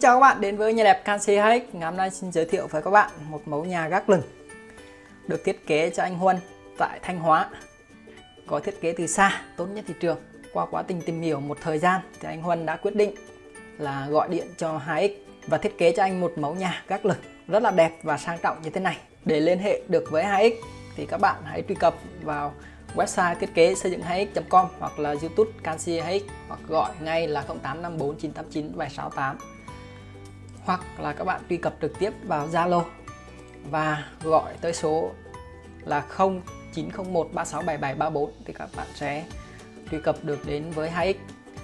chào các bạn đến với nhà đẹp Canxi HX. Ngày hôm nay xin giới thiệu với các bạn một mẫu nhà gác lửng được thiết kế cho anh Huân tại Thanh Hóa. Có thiết kế từ xa, tốt nhất thị trường. Qua quá trình tìm hiểu một thời gian thì anh Huân đã quyết định là gọi điện cho 2X và thiết kế cho anh một mẫu nhà gác lửng rất là đẹp và sang trọng như thế này. Để liên hệ được với 2X thì các bạn hãy truy cập vào website thiết kế xây dựng 2x.com hoặc là YouTube Canxi HX, hoặc gọi ngay là 0854 989 768, hoặc là các bạn truy cập trực tiếp vào Zalo và gọi tới số là 0901 367734 thì các bạn sẽ truy cập được đến với 2X.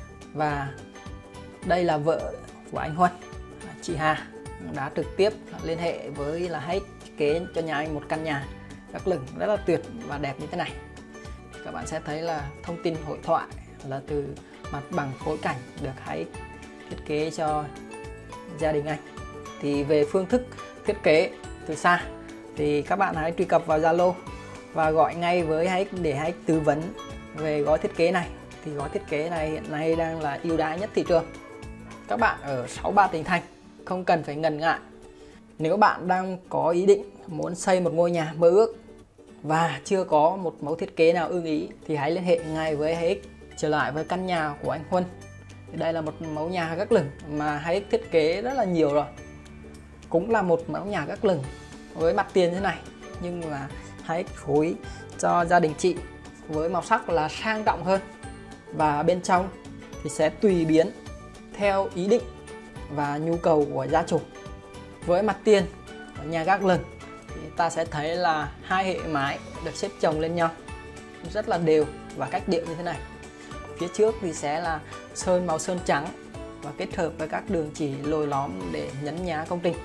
Và đây là vợ của anh Huân, chị Hà, đã trực tiếp liên hệ với là 2X thiết kế cho nhà anh một căn nhà gác lửng rất là tuyệt và đẹp như thế này. Các bạn sẽ thấy là thông tin hội thoại là từ mặt bằng phối cảnh được 2X thiết kế cho gia đình anh. Thì về phương thức thiết kế từ xa thì các bạn hãy truy cập vào Zalo và gọi ngay với 2X để 2X tư vấn về gói thiết kế này. Thì gói thiết kế này hiện nay đang là ưu đãi nhất thị trường. Các bạn ở 63 tỉnh thành không cần phải ngần ngại. Nếu bạn đang có ý định muốn xây một ngôi nhà mơ ước và chưa có một mẫu thiết kế nào ưng ý thì hãy liên hệ ngay với 2X. Trở lại với căn nhà của anh Huân, đây là một mẫu nhà gác lửng mà 2X thiết kế rất là nhiều rồi. Cũng là một mẫu nhà gác lửng với mặt tiền thế này, nhưng mà 2X phối cho gia đình chị với màu sắc là sang trọng hơn. Và bên trong thì sẽ tùy biến theo ý định và nhu cầu của gia chủ. Với mặt tiền của nhà gác lửng thì ta sẽ thấy là hai hệ mái được xếp chồng lên nhau rất là đều và cách điệu như thế này. Phía trước thì sẽ là sơn màu sơn trắng và kết hợp với các đường chỉ lồi lõm để nhấn nhá công trình.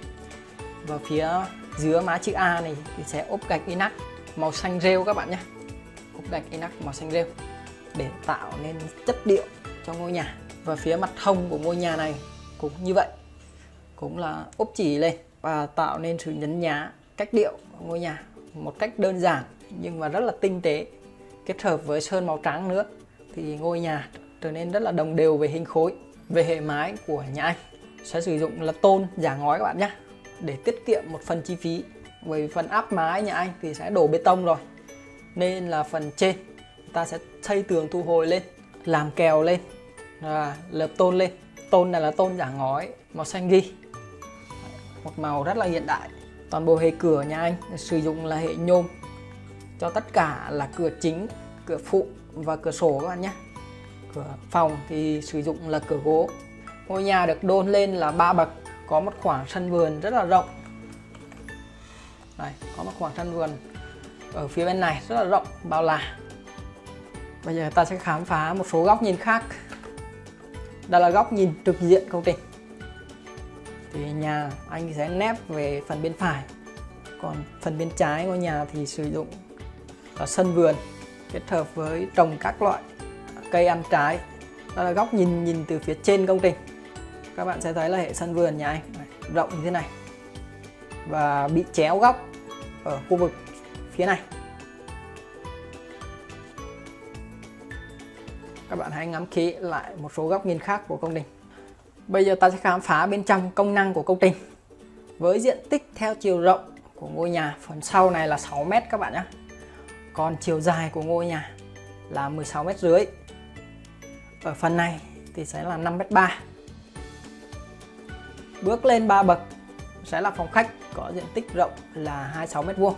Và phía dưới mái chữ A này thì sẽ ốp gạch inox màu xanh rêu các bạn nhé. Ốp gạch inox màu xanh rêu để tạo nên chất điệu cho ngôi nhà. Và phía mặt hông của ngôi nhà này cũng như vậy, cũng là ốp chỉ lên và tạo nên sự nhấn nhá cách điệu của ngôi nhà một cách đơn giản nhưng mà rất là tinh tế. Kết hợp với sơn màu trắng nữa thì ngôi nhà trở nên rất là đồng đều về hình khối. Về hệ mái của nhà anh sẽ sử dụng là tôn giả ngói các bạn nhé, để tiết kiệm một phần chi phí. Bởi phần áp mái nhà anh thì sẽ đổ bê tông rồi, nên là phần trên ta sẽ xây tường thu hồi lên, làm kèo lên và lợp tôn lên. Tôn này là tôn giả ngói màu xanh ghi, một màu rất là hiện đại. Toàn bộ hệ cửa nhà anh sử dụng là hệ nhôm cho tất cả là cửa chính, cửa phụ và cửa sổ các bạn nhé. Cửa phòng thì sử dụng là cửa gỗ. Ngôi nhà được đôn lên là 3 bậc, có một khoảng sân vườn rất là rộng. Đây, có một khoảng sân vườn ở phía bên này rất là rộng, bao la. Bây giờ ta sẽ khám phá một số góc nhìn khác. Đây là góc nhìn trực diện công trình. Thì nhà anh sẽ nép về phần bên phải, còn phần bên trái ngôi nhà thì sử dụng là sân vườn kết hợp với trồng các loại cây ăn trái. Đó là góc nhìn từ phía trên công trình. Các bạn sẽ thấy là hệ sân vườn nhà anh rộng như thế này và bị chéo góc ở khu vực phía này. Các bạn hãy ngắm kỹ lại một số góc nhìn khác của công trình. Bây giờ ta sẽ khám phá bên trong công năng của công trình. Với diện tích theo chiều rộng của ngôi nhà, phần sau này là 6 m các bạn nhé. Còn chiều dài của ngôi nhà là 16,5 m. Ở phần này thì sẽ là 5,3 m. Bước lên 3 bậc sẽ là phòng khách có diện tích rộng là 26 m².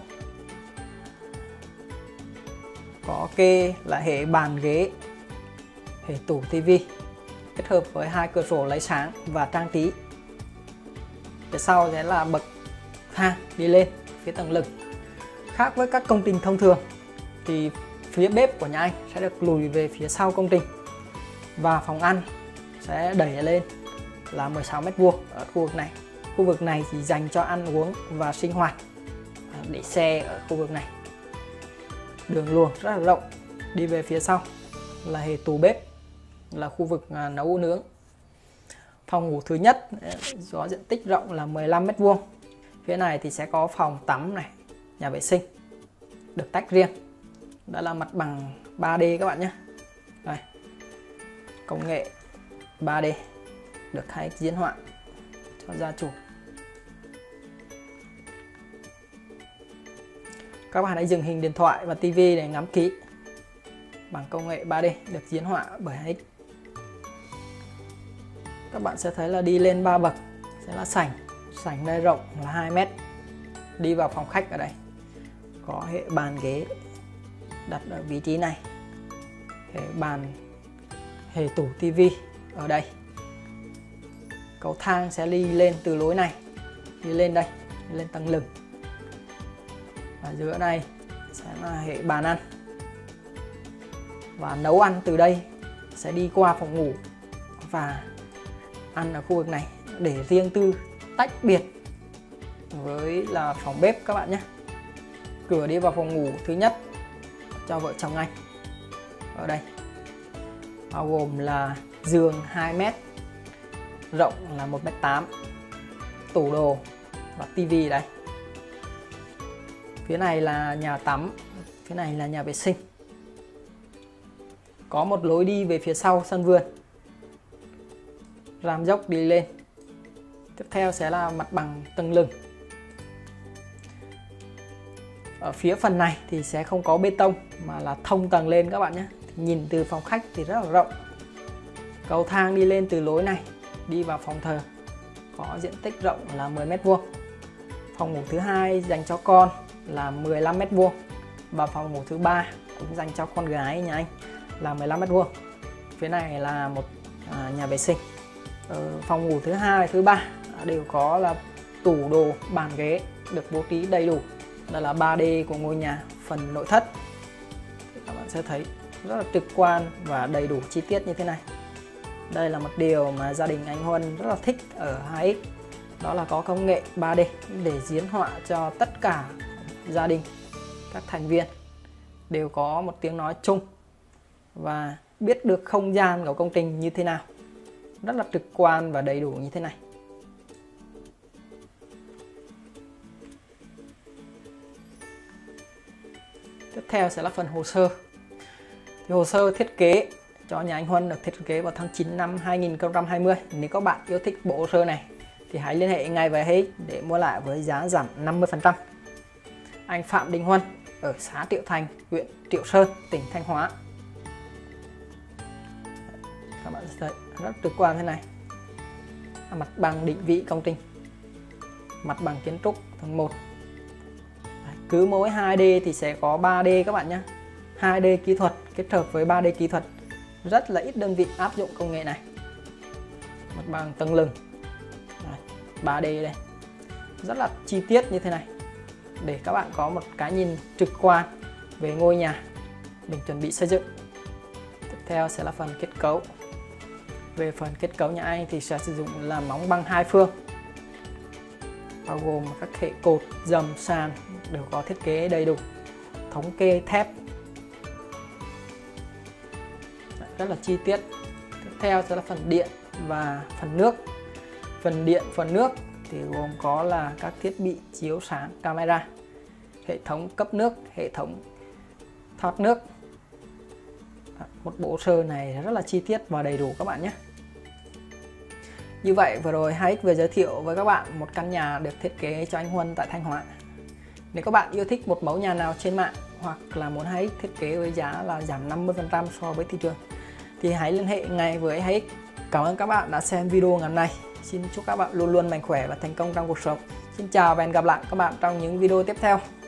Có kê là hệ bàn ghế, hệ tủ tivi kết hợp với 2 cửa sổ lấy sáng và trang trí. Phía sau sẽ là bậc thang đi lên phía tầng lửng. Khác với các công trình thông thường thì phía bếp của nhà anh sẽ được lùi về phía sau công trình, và phòng ăn sẽ đẩy lên là 16 m² ở khu vực này. Khu vực này chỉ dành cho ăn uống và sinh hoạt, để xe ở khu vực này. Đường luồng rất là rộng. Đi về phía sau là hệ tủ bếp, là khu vực nấu nướng. Phòng ngủ thứ nhất có diện tích rộng là 15 m². Phía này thì sẽ có phòng tắm này, nhà vệ sinh được tách riêng. Đó là mặt bằng 3D các bạn nhé. Đây, công nghệ 3D được 2X diễn họa. cho gia chủ. Các bạn hãy dừng hình điện thoại và TV để ngắm kỹ. Bằng công nghệ 3D được diễn họa bởi HX. Các bạn sẽ thấy là đi lên 3 bậc sẽ là sảnh. Sảnh đây rộng là 2 mét. Đi vào phòng khách ở đây có hệ bàn ghế đặt ở vị trí này, hệ bàn, hệ tủ TV ở đây. Cầu thang sẽ đi lên từ lối này, đi lên đây, đi lên tầng lửng. Và giữa này sẽ là hệ bàn ăn. Và nấu ăn từ đây sẽ đi qua phòng ngủ và ăn ở khu vực này để riêng tư tách biệt với là phòng bếp các bạn nhé. Cửa đi vào phòng ngủ thứ nhất cho vợ chồng anh ở đây, bao gồm là giường 2 mét, rộng là 1m8, tủ đồ và tivi đây. Phía này là nhà tắm, phía này là nhà vệ sinh. Có một lối đi về phía sau sân vườn, rám dốc đi lên. Tiếp theo sẽ là mặt bằng tầng lửng. Ở phía phần này thì sẽ không có bê tông mà là thông tầng lên các bạn nhé. Nhìn từ phòng khách thì rất là rộng. Cầu thang đi lên từ lối này đi vào phòng thờ, có diện tích rộng là 10 m². Phòng ngủ thứ hai dành cho con là 15 m², và phòng ngủ thứ ba cũng dành cho con gái nhà anh là 15 m². Phía này là một nhà vệ sinh. Phòng ngủ thứ hai, thứ ba đều có là tủ đồ, bàn ghế được bố trí đầy đủ. Đây là 3D của ngôi nhà phần nội thất. Các bạn sẽ thấy rất là trực quan và đầy đủ chi tiết như thế này. Đây là một điều mà gia đình anh Huân rất là thích ở 2X. Đó là có công nghệ 3D để diễn họa cho tất cả gia đình, các thành viên đều có một tiếng nói chung và biết được không gian của công trình như thế nào. Rất là trực quan và đầy đủ như thế này. Tiếp theo sẽ là phần hồ sơ. Thì hồ sơ thiết kế cho nhà anh Huân được thiết kế vào tháng 9 năm 2020. Nếu các bạn yêu thích bộ hồ sơ này thì hãy liên hệ ngay với HX để mua lại với giá giảm 50%. Anh Phạm Đình Huân ở xã Triệu Thành, huyện Triệu Sơn, tỉnh Thanh Hóa. Các bạn sẽ thấy rất trực quan thế này. Mặt bằng định vị công trình, mặt bằng kiến trúc tầng 1. Cứ mỗi 2D thì sẽ có 3D các bạn nhé. 2D kỹ thuật kết hợp với 3D kỹ thuật. Rất là ít đơn vị áp dụng công nghệ này. Mặt bằng tầng lửng 3D đây, rất là chi tiết như thế này để các bạn có một cái nhìn trực quan về ngôi nhà mình chuẩn bị xây dựng. Tiếp theo sẽ là phần kết cấu. Về phần kết cấu nhà anh thì sẽ sử dụng là móng băng 2 phương, bao gồm các hệ cột, dầm, sàn đều có thiết kế đầy đủ, thống kê thép rất là chi tiết. Tiếp theo sẽ là phần điện và phần nước. Phần điện, phần nước thì gồm có là các thiết bị chiếu sáng, camera, hệ thống cấp nước, hệ thống thoát nước. Một bộ hồ sơ này rất là chi tiết và đầy đủ các bạn nhé. Như vậy vừa rồi 2X vừa giới thiệu với các bạn một căn nhà được thiết kế cho anh Huân tại Thanh Hóa. Nếu các bạn yêu thích một mẫu nhà nào trên mạng hoặc là muốn 2X thiết kế với giá là giảm 50% so với thị trường thì hãy liên hệ ngay với 2X. Cảm ơn các bạn đã xem video ngày hôm nay. Xin chúc các bạn luôn luôn mạnh khỏe và thành công trong cuộc sống. Xin chào và hẹn gặp lại các bạn trong những video tiếp theo.